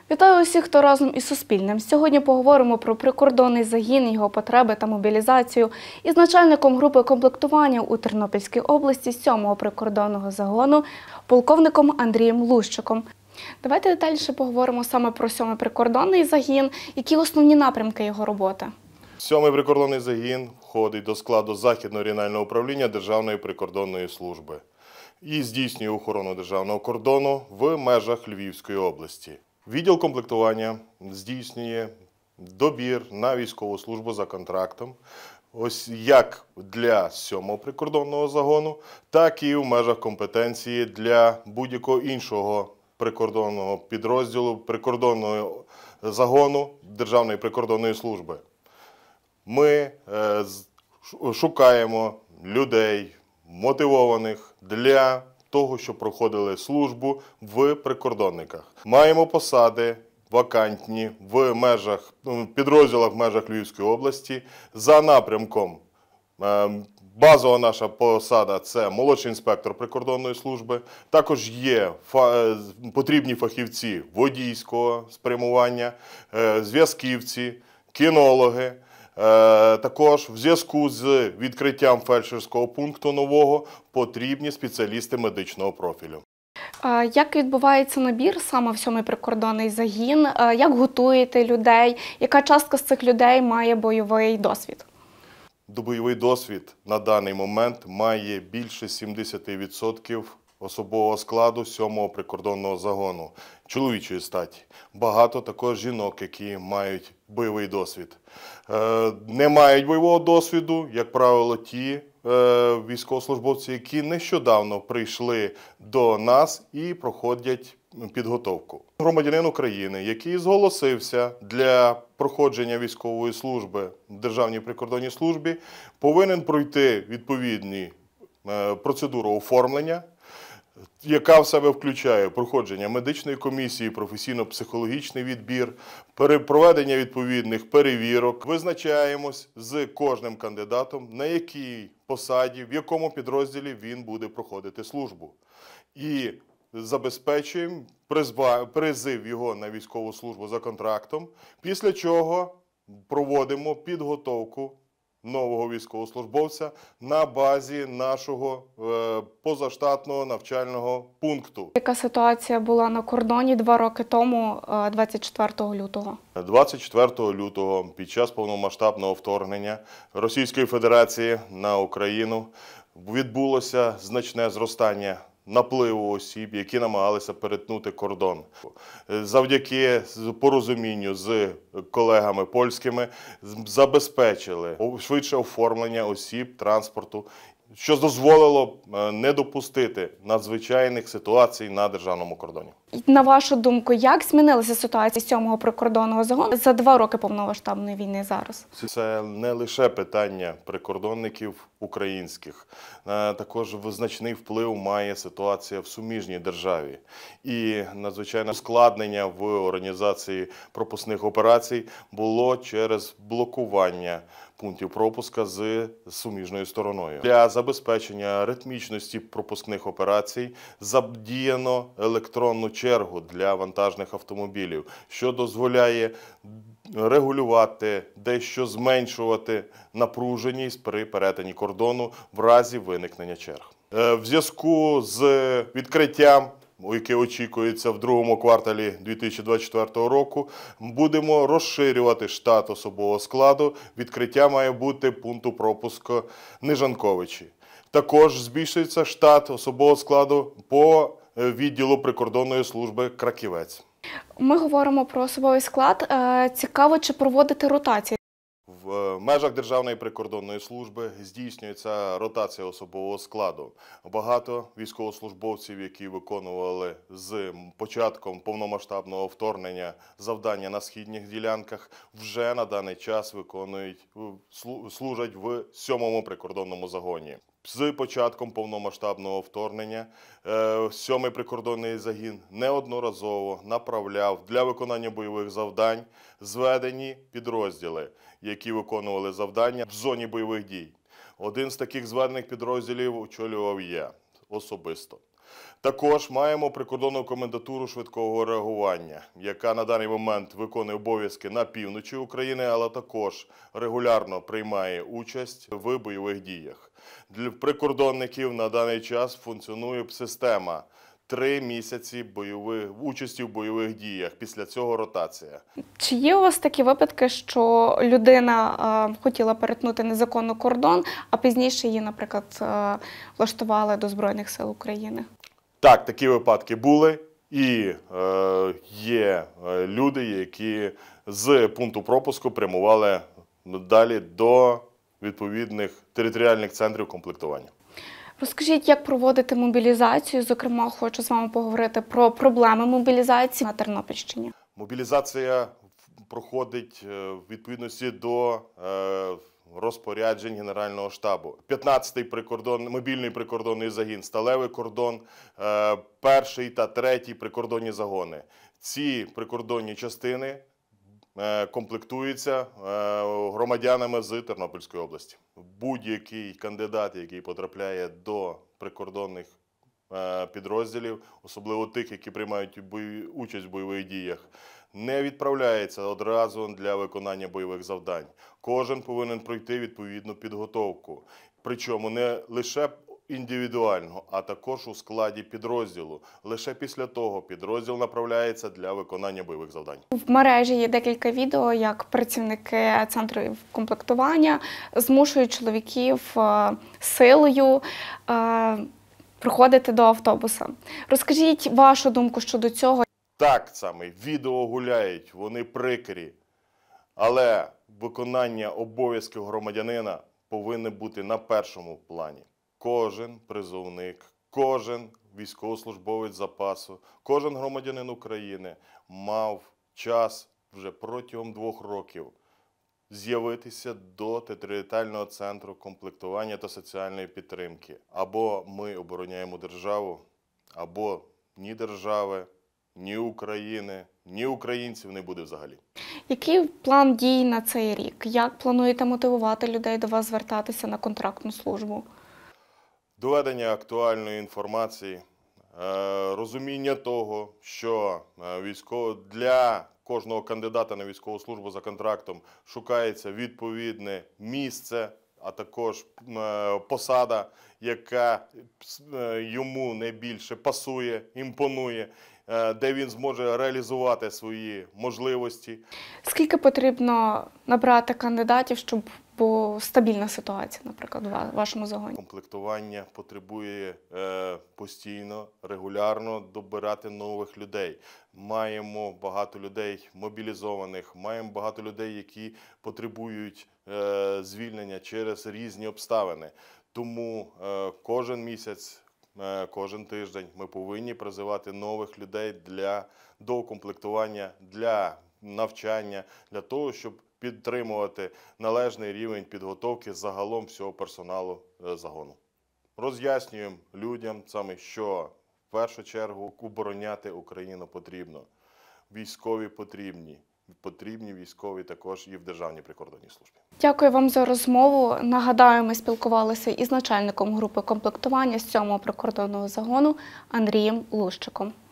Вітаю усіх, хто разом із Суспільним. Сьогодні поговоримо про прикордонний загін, його потреби та мобілізацію із начальником групи комплектування у Тернопільській області 7-го прикордонного загону, полковником Андрієм Лущиком. Давайте детальніше поговоримо саме про 7-й прикордонний загін, які основні напрямки його роботи. 7-й прикордонний загін входить до складу Західного регіонального управління Державної прикордонної служби і здійснює охорону державного кордону в межах Львівської області. Відділ комплектування здійснює добір на військову службу за контрактом, ось як для 7-го прикордонного загону, так і в межах компетенції для будь-якого іншого прикордонного підрозділу, прикордонного загону Державної прикордонної служби. Ми шукаємо людей, мотивованих для того, щоб проходили службу в прикордонниках. Маємо посади вакантні в підрозділах в межах Львівської області за напрямком. Базова наша посада – це молодший інспектор прикордонної служби. Також є потрібні фахівці водійського спрямування, зв'язківці, кінологи. Також в зв'язку з відкриттям фельдшерського пункту нового потрібні спеціалісти медичного профілю. Як відбувається набір саме в 7-й прикордонний загін? Як готуєте людей? Яка частка з цих людей має бойовий досвід? Бойовий досвід на даний момент має більше 70% особового складу 7-го прикордонного загону чоловічої статі. Багато також жінок, які мають бойовий досвід. Не мають бойового досвіду, як правило, ті військовослужбовці, які нещодавно прийшли до нас і проходять підготовку. Громадянин України, який зголосився для проходження військової служби в Державній прикордонній службі, повинен пройти відповідну процедуру оформлення, яка в себе включає проходження медичної комісії, професійно-психологічний відбір, проведення відповідних перевірок. Визначаємось з кожним кандидатом, на якій посаді, в якому підрозділі він буде проходити службу. І забезпечуємо призив його на військову службу за контрактом, після чого проводимо підготовку нового військовослужбовця на базі нашого позаштатного навчального пункту. Яка ситуація була на кордоні 2 роки тому, 24 лютого? 24 лютого, під час повномасштабного вторгнення Російської Федерації на Україну, відбулося значне зростання напливу осіб, які намагалися перетнути кордон. Завдяки порозумінню з колегами польськими забезпечили швидше оформлення осіб, транспорту, що дозволило не допустити надзвичайних ситуацій на державному кордоні. На вашу думку, як змінилася ситуація 7-го прикордонного загону за 2 роки повномасштабної війни зараз? Це не лише питання прикордонників українських. Також значний вплив має ситуація в суміжній державі. І надзвичайне ускладнення в організації пропускних операцій було через блокування пунктів пропуска з суміжною стороною. Для забезпечення ритмічності пропускних операцій задіяно електронну чергу для вантажних автомобілів, що дозволяє регулювати, дещо зменшувати напруженість при перетині кордону в разі виникнення черг. В зв'язку з відкриттям, яке очікується в другому кварталі 2024 року, будемо розширювати штат особового складу. Відкриття має бути пункту пропуску Нижанковичі. Також збільшується штат особового складу по відділу прикордонної служби Краківець. Ми говоримо про особовий склад. Цікаво, чи проводити ротації? В межах Державної прикордонної служби здійснюється ротація особового складу. Багато військовослужбовців, які виконували з початком повномасштабного вторгнення завдання на східних ділянках, вже на даний час служать в 7-му прикордонному загоні. З початком повномасштабного вторгнення 7-й прикордонний загін неодноразово направляв для виконання бойових завдань зведені підрозділи, які виконували завдання в зоні бойових дій. Один з таких зведених підрозділів очолював я особисто. Також маємо прикордонну комендатуру швидкого реагування, яка на даний момент виконує обов'язки на півночі України, але також регулярно приймає участь в бойових діях. Для прикордонників на даний час функціонує система 3 місяці участі в бойових діях, після цього ротація. Чи є у вас такі випадки, що людина хотіла перетнути незаконно кордон, а пізніше її, наприклад, влаштували до Збройних сил України? Так, такі випадки були, і є люди, які з пункту пропуску прямували далі до відповідних територіальних центрів комплектування. Розкажіть, як проводити мобілізацію? Зокрема, хочу з вами поговорити про проблеми мобілізації на Тернопільщині. Мобілізація проходить в відповідності до розпоряджень Генерального штабу. 15-й мобільний прикордонний загін, сталевий кордон, 1-й та 3-й прикордонні загони. Ці прикордонні частини комплектуються громадянами з Тернопільської області. Будь-який кандидат, який потрапляє до прикордонних підрозділів, особливо тих, які приймають участь в бойових діях, не відправляється одразу для виконання бойових завдань. Кожен повинен пройти відповідну підготовку. Причому не лише індивідуально, а також у складі підрозділу. Лише після того підрозділ направляється для виконання бойових завдань. В мережі є декілька відео, як працівники центрів комплектування змушують чоловіків силою приходити до автобуса. Розкажіть вашу думку щодо цього. Так саме, відео гуляють, вони прикрі, але виконання обов'язків громадянина повинно бути на першому плані. Кожен призовник, кожен військовослужбовець запасу, кожен громадянин України мав час вже протягом 2 років з'явитися до територіального центру комплектування та соціальної підтримки. Або ми обороняємо державу, або ні держави, ні України, ні українців не буде взагалі. Який план дій на цей рік? Як плануєте мотивувати людей до вас звертатися на контрактну службу? Доведення актуальної інформації, розуміння того, що для кожного кандидата на військову службу за контрактом шукається відповідне місце, а також посада, яка йому найбільше пасує, імпонує, де він зможе реалізувати свої можливості. Скільки потрібно набрати кандидатів, щоб була стабільна ситуація, наприклад, у вашому загоні? Комплектування потребує постійно, регулярно добирати нових людей. Маємо багато людей мобілізованих, маємо багато людей, які потребують звільнення через різні обставини. Тому кожен місяць, кожен тиждень ми повинні призивати нових людей для доукомплектування, для навчання, для того, щоб підтримувати належний рівень підготовки загалом всього персоналу загону. Роз'яснюємо людям саме, що в першу чергу обороняти Україну потрібно. Військові потрібні. Потрібні військові також і в Державній прикордонній службі. Дякую вам за розмову. Нагадаю, ми спілкувалися із начальником групи комплектування з 7-го прикордонного загону Андрієм Лущиком.